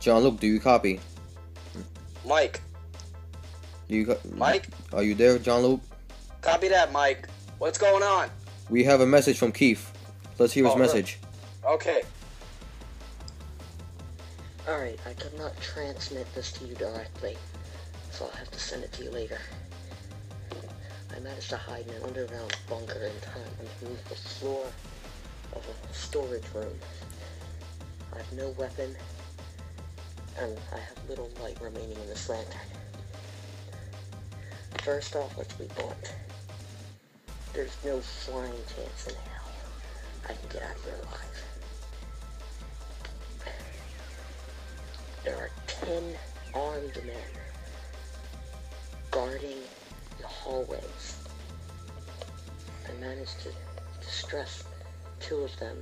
Jean Luc, do you copy? Mike. Mike? Are you there, Jean Luc? Copy that, Mike. What's going on? We have a message from Keith. Let's hear his message. Okay. Alright, I could not transmit this to you directly, so I'll have to send it to you later. I managed to hide in an underground bunker in time underneath the floor of a storage room. I have no weapon, and I have little light remaining in this lantern. First off, let's be blunt. There's no flying chance in hell I can get out of here alive. There are 10 armed men guarding the hallways. I managed to distress 2 of them.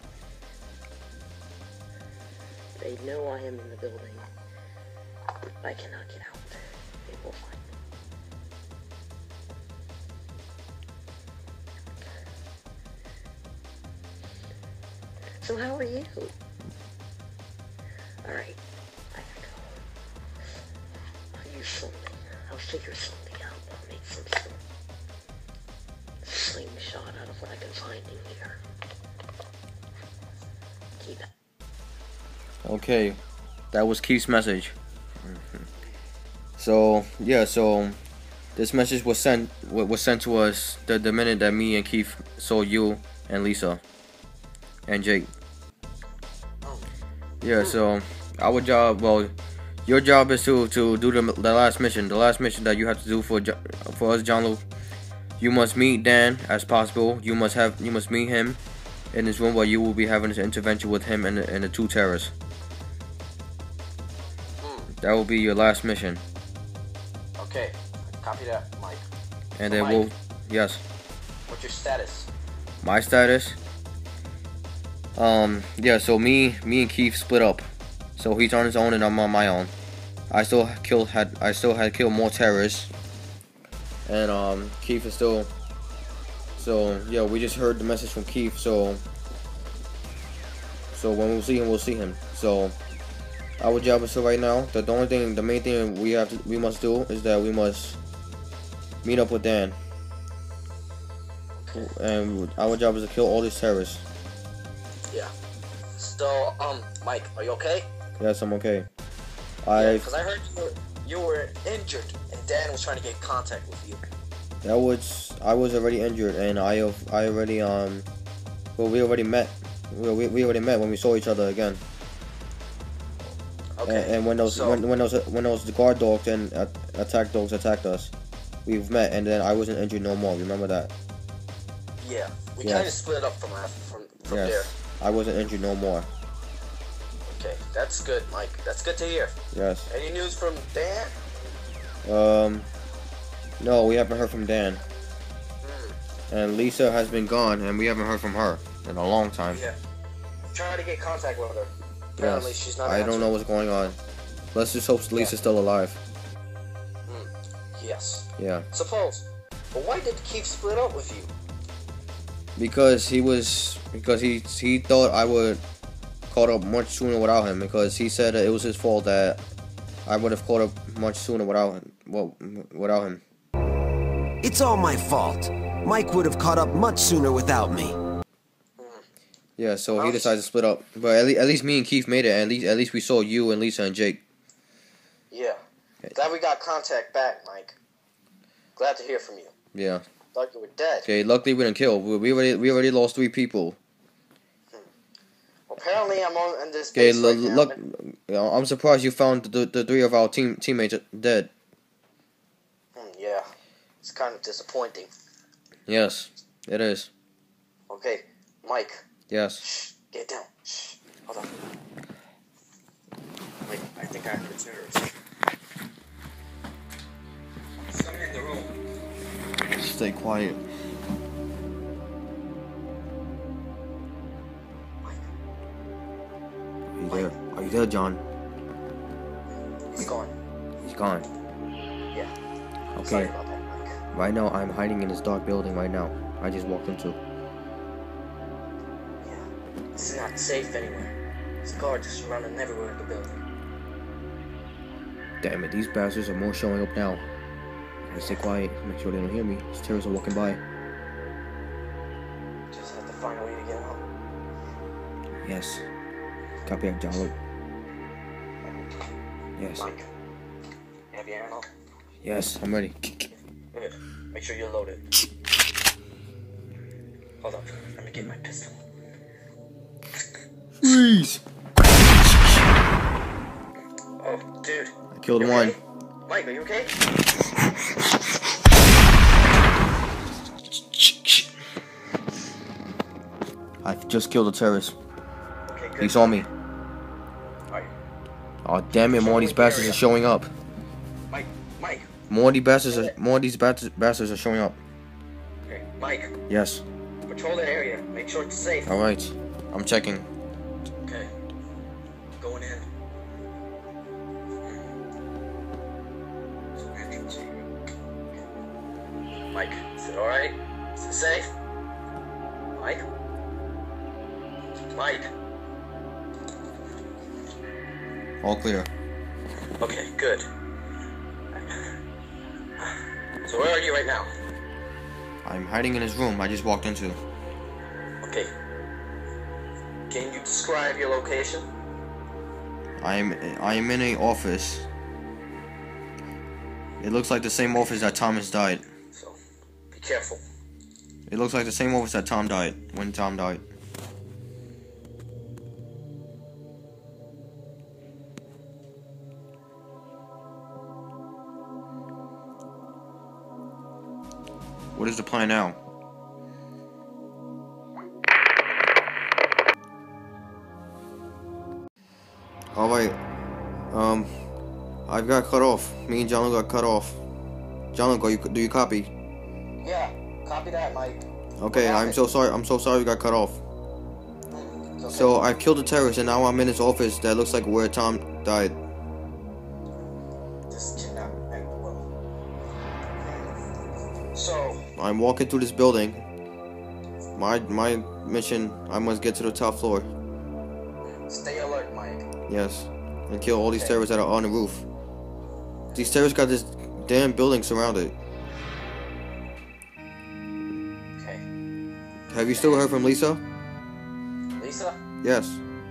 They know I am in the building. I cannot get out. They will find me. So how are you? Alright, I gotta go. I'll use something. I'll figure something out. I'll make some sort of slingshot out of what I can find in here. Keep it. Okay, that was Keith's message. So yeah, so this message was sent to us the minute that me and Keith saw you and Lisa and Jake. Yeah, so our job, well, your job is to do the last mission. The last mission that you have to do for us, Jean Luc. You must meet Dan as possible. You must meet him in this room where you will be having this intervention with him and the 2 terrorists. That will be your last mission. Okay, copy that, Mike. And so then Mike, we'll, yes. What's your status? My status? Yeah, so me and Keith split up. So he's on his own and I'm on my own. I still had killed more terrorists. And Keith is still. So yeah, we just heard the message from Keith. So when we'll see him. So our job is right now. The main thing we must do is that we must meet up with Dan. And our job is to kill all these terrorists. Yeah. So, Mike, are you okay? Yes, I'm okay. Because I heard you were injured, and Dan was trying to get in contact with you. I was already injured, and I already well, we already met. We already met when we saw each other again. Okay. And when those guard dogs and attack dogs attacked us, we've met, and then I wasn't injured no more. Remember that? Yeah. We kind of split up from yes. there. I wasn't injured no more. Okay, that's good, Mike. That's good to hear. Yes. Any news from Dan? No, we haven't heard from Dan. And Lisa has been gone, and we haven't heard from her in a long time. Yeah. I'm trying to get contact with her. Apparently, yes. she's not I don't know what's going on. Let's just hope Lisa's still alive. Yes. Yeah. Suppose. But why did Keith split up with you? Because he thought I would caught up much sooner without him, because he said that it was his fault that I would have caught up much sooner without him. It's all my fault. Mike would have caught up much sooner without me. Yeah, so he decided to split up. But at least me and Keith made it. At least we saw you and Lisa and Jake. Yeah. Glad we got contact back, Mike. Glad to hear from you. Yeah. Thought you were dead. Okay, luckily we didn't kill. We already lost 3 people. Well, apparently I'm on this base look, I'm surprised you found the 3 of our teammates dead. Yeah. It's kind of disappointing. Yes, it is. Okay, Mike. Yes. Shh, get down. Shh, hold on. Wait, I think I have the terrorist. Someone in the room. Stay quiet. Mike. Are you there, John? He's gone. He's gone. Yeah. Okay. Sorry about that, Mike. Right now, I'm hiding in this dark building right now. I just walked into. Yeah. It's not safe anywhere. There's guards just running everywhere in the building. Damn it, these bastards are more showing up now. Gotta stay quiet, make sure they don't hear me. These terrorists are walking by. Just have to find a way to get out. Yes. Copy that, Jean Luc. Yes. Mike, you have your ammo? Yes, I'm ready. Good. Make sure you're loaded. Hold up. Let me get my pistol. Freeze! Oh, dude. I killed one. Okay? Mike, are you okay? I just killed a terrorist. Okay, good. He saw me. Alright. Oh damn it! More of these bastards are showing up. Mike. More of these bastards are showing up. Okay, Mike. Yes. Patrol the area. Make sure it's safe. All right. I'm checking. Okay. Going in. Entrance here. Mike, is it alright? Is it safe? Mike? Mike? All clear. Okay, good. So where are you right now? I'm hiding in his room. I just walked into. Okay. Can you describe your location? I am in a office. It looks like the same office that Thomas died. So, be careful. It looks like the same office that Tom died when Tom died. What is the plan now? Alright. I got cut off. Me and Jean Luc got cut off. Jean Luc, do you copy? Yeah, copy that, Mike. Okay, I'm so sorry. I'm so sorry we got cut off. It's okay. So I killed a terrorist and now I'm in his office that looks like where Tom died. Just kidnap and well. So I'm walking through this building. My mission, I must get to the top floor. stay alert, Mike. Yes. And kill all these terrorists that are on the roof. These terrorists got this damn building surrounded. Okay. Have you still heard from Lisa? Lisa? Yes.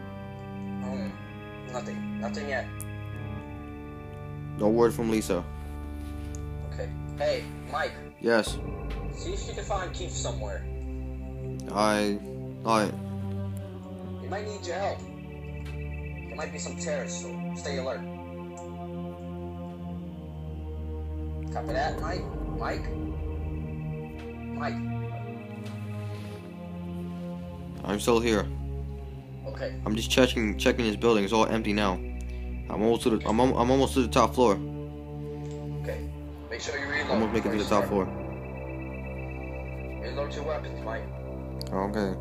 Nothing. Nothing yet. No word from Lisa. Okay. Hey, Mike. Yes. See if you can find Keith somewhere. Alright. He might need your help. There might be some terrorists, so stay alert. Copy that, Mike? Mike? I'm still here. Okay. I'm just checking this building. It's all empty now. I'm almost to the top floor. Okay. Make sure you reload. Almost making it to the top floor. Reload your weapons, Mike. Okay.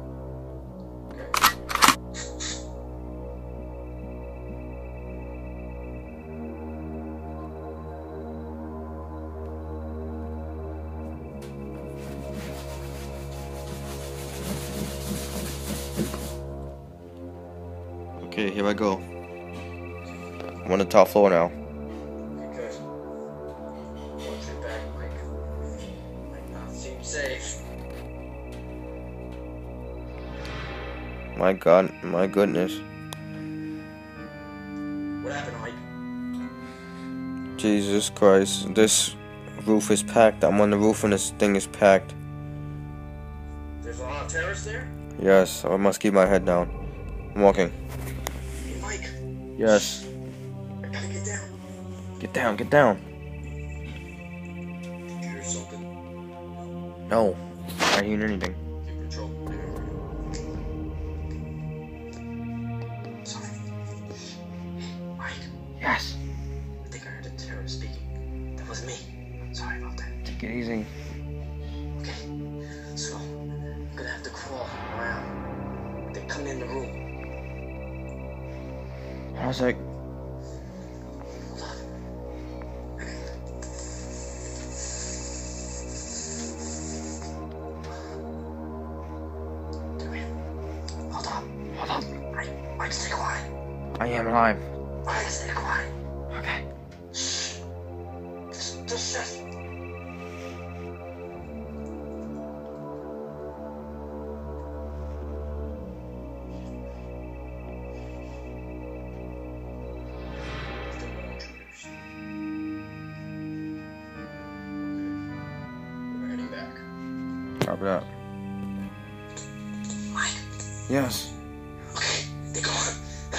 Okay, here I go. I'm on the top floor now. Good. Watch your back, Mike. Might not seem safe. My God, my goodness. What happened, Mike? Jesus Christ, this roof is packed. I'm on the roof and this thing is packed. There's a lot of terrorists there? Yes, I must keep my head down. I'm walking. Hey, Mike. Yes. I gotta get down. Get down. Did you hear something? No, I didn't hear anything. Keep control. Sorry. Mike. Yes. I think I heard a terrorist speaking. That was me. Sorry about that. Take it easy. Okay. So, I'm gonna have to crawl around. Then come in the room. I was like, Hold on. Come here. Hold up. Mike, stay quiet. I am alive. Mike, stay quiet. Okay. Shh. Just shut. We're heading back. Copy that. Mike. Yes. Okay, they're gone.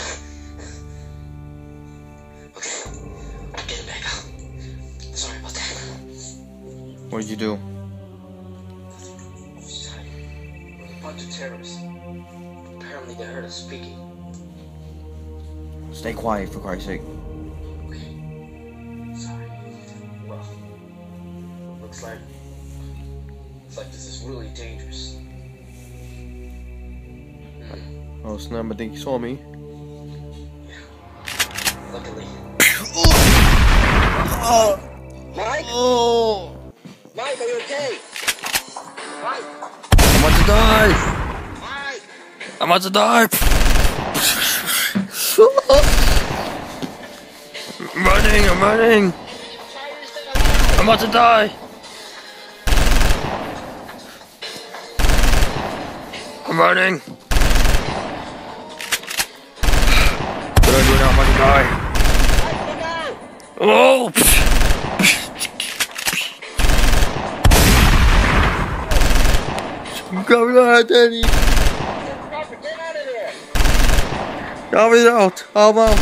Okay, I'm getting back out. Sorry about that. What did you do? Sorry. There was a bunch of terrorists. Apparently they heard us speaking. Stay quiet, for Christ's sake. Okay. Sorry. Well, looks like this is really dangerous. Oh snap, I think you saw me. Yeah. Luckily. Mike? Oh! Mike, are you okay? Mike? I'm about to die! Mike? I'm about to die! I'm running, I'm running! I'm about to die! I'm running! What do I do now? I'm about to die! Oh! Come on, Danny! Get out of there! I'm out! I'm out!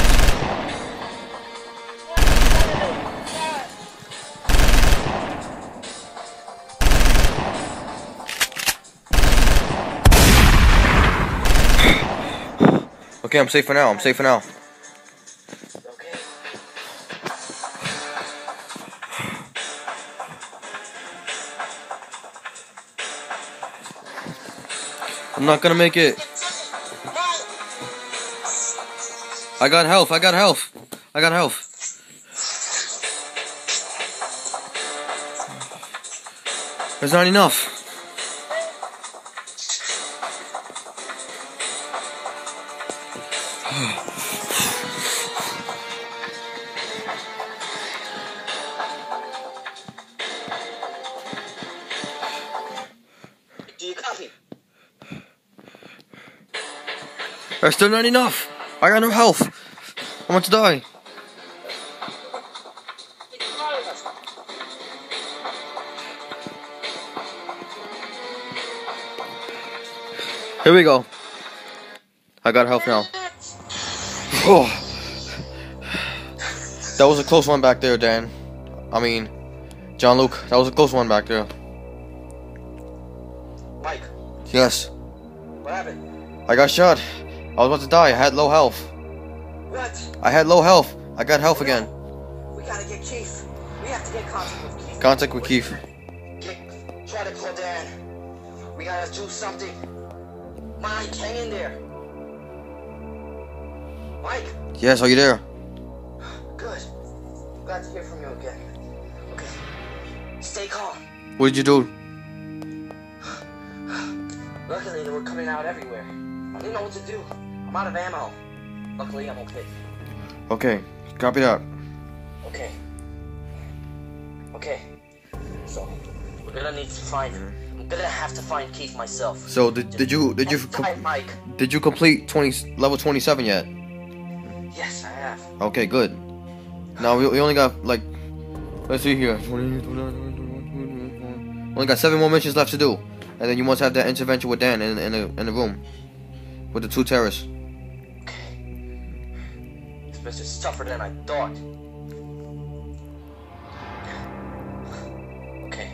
Okay, I'm safe for now. I'm safe for now. Okay. I'm not gonna make it. I got health. I got health. I got health. There's not enough. Do you copy? There's still not enough. I got no health. I'm about to die. Here we go. I got health now. Oh. That was a close one back there, Dan. I mean, Jean Luc. That was a close one back there. Mike, Yes. what happened? I got shot. I was about to die. I had low health. What? I had low health. I got health again. We gotta get Keith. We have to get contact with Keith. Contact with Keith. Try to call Dan. We gotta do something. Mike, hang in there. Mike, Yes, are you there? good. Glad to hear from you again. Okay. Stay calm. What did you do? Luckily, they were coming out everywhere. I didn't know what to do. I'm out of ammo. Luckily, I'm okay. Okay, copy that. Okay. Okay. So, we're gonna need to find. I'm gonna have to find Keith myself. So did you Mike? did you complete level 27 yet? Yes, I have. Okay, good. Now we only got like, let's see here. Only got 7 more missions left to do, and then you must have that intervention with Dan in the room with the 2 terrorists. Okay. This is tougher than I thought. Okay.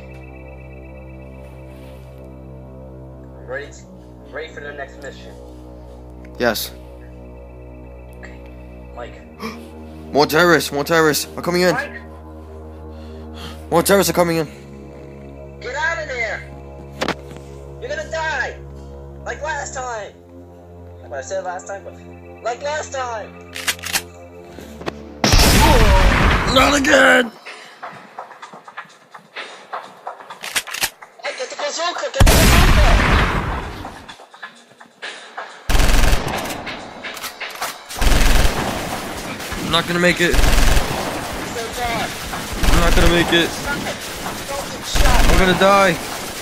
Ready for the next mission. Yes. Okay. Mike. More terrorists are coming in. Mike, More terrorists are coming in. get out of there! You're gonna die! Like last time! Like what I said last time, but like last time! Not again. Hey, get the bazooka! Get the bazooka! I'm not gonna make it. Still die! I'm not gonna make it. I'm gonna die.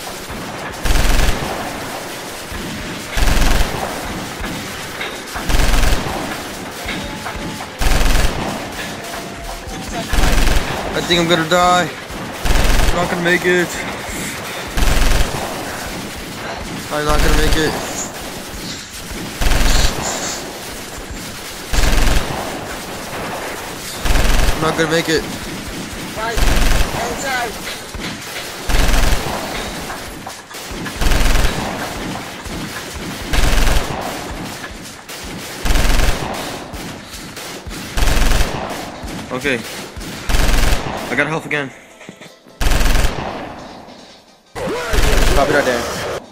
I think I'm gonna die. I'm not gonna make it. I'm not gonna make it. I'm not gonna make it. Right, outside. Okay. I got health again. Copy that, Dan.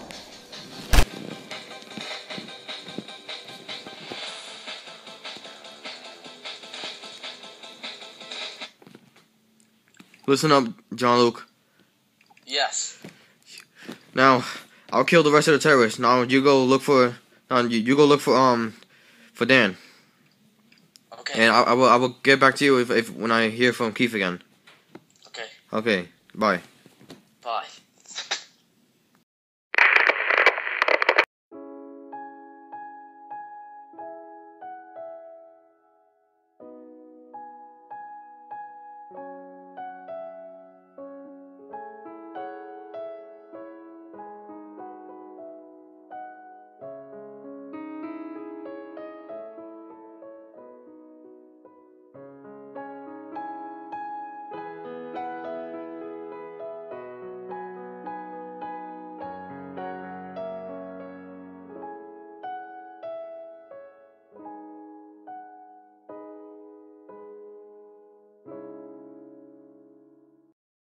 Listen up, Jean Luc. Yes. Now, I'll kill the rest of the terrorists. Now you go look for. You go look for Dan. Okay. And I will get back to you if when I hear from Keith again. Okay. Okay. Bye. Bye.